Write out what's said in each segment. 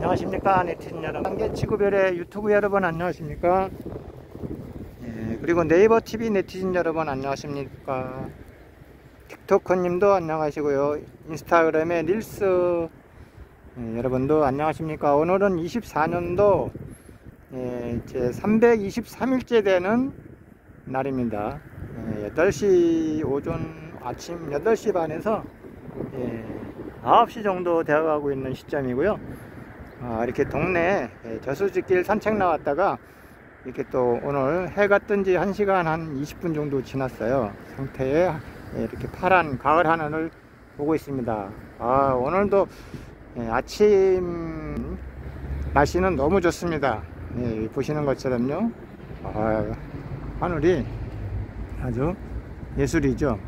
안녕하십니까 네티즌 여러분, 한계지구별의 유튜브 여러분 안녕하십니까. 그리고 네이버 TV 네티즌 여러분 안녕하십니까. 틱토커님도 안녕하시고요. 인스타그램의 릴스 여러분도 안녕하십니까. 오늘은 24년도 제 323일째 되는 날입니다. 8시 아침 8시 반에서 9시 정도 되어가고 있는 시점이고요. 이렇게 동네 저수지길 산책 나왔다가 이렇게 또 오늘 해가 뜬 지 1시간 한 20분 정도 지났어요. 상태에 이렇게 파란 가을 하늘을 보고 있습니다. 오늘도 아침 날씨는 너무 좋습니다. 보시는 것처럼요. 하늘이 아주 예술이죠.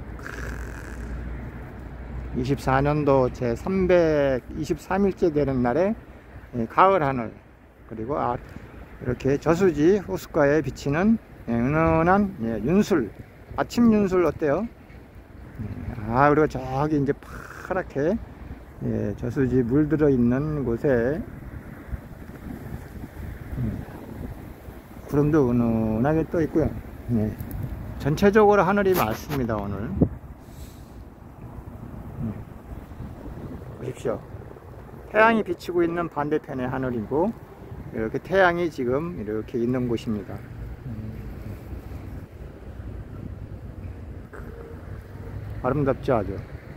24년도 제 323일째 되는 날에 가을 하늘, 그리고 이렇게 저수지 호숫가에 비치는 은은한 윤술, 아침 윤술 어때요? 그리고 저기 이제 파랗게 저수지 물들어 있는 곳에 구름도 은은하게 떠 있고요. 전체적으로 하늘이 맑습니다. 오늘 보십시오. 태양이 비치고 있는 반대편의 하늘이고, 이렇게 태양이 지금 이렇게 있는 곳입니다. 아름답죠, 아주.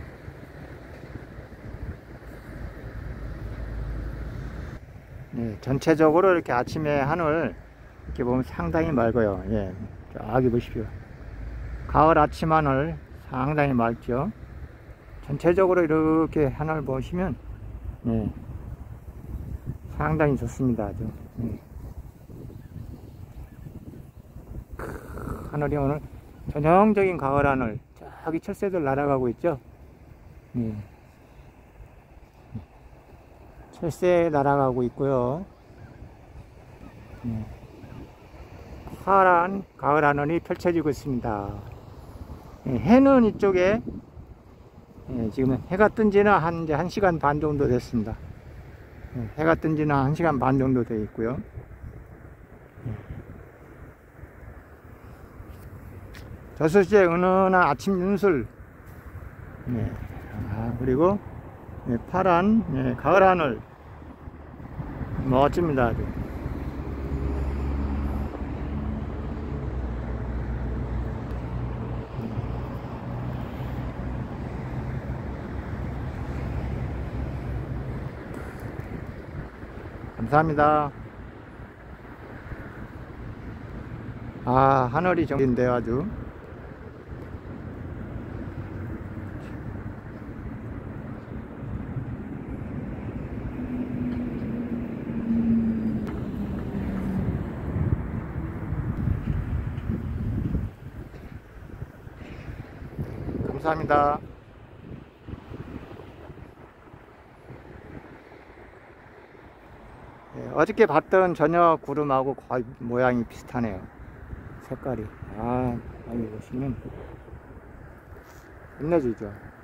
전체적으로 이렇게 아침에 하늘 이렇게 보면 상당히 맑아요. 저기 보십시오. 가을 아침 하늘 상당히 맑죠. 전체적으로 이렇게 하늘 보시면 상당히 좋습니다. 아주. 하늘이 오늘 전형적인 가을 하늘, 저기 철새들 날아가고 있죠. 철새 날아가고 있고요. 파란 가을 하늘이 펼쳐지고 있습니다. 해는 이쪽에 지금 해가 뜬 지는 이제 1시간 반 정도 됐습니다. 해가 뜬 지는 1시간 반 정도 되어 있고요. 저수지의 은은한 아침 윤술, 그리고 파란 가을 하늘 멋집니다. 아주. 감사합니다. 하늘이 정인데요, 아주. 감사합니다. 어저께 봤던 저녁 구름하고 거의 모양이 비슷하네요. 색깔이. 여기 보시면 끝내주죠.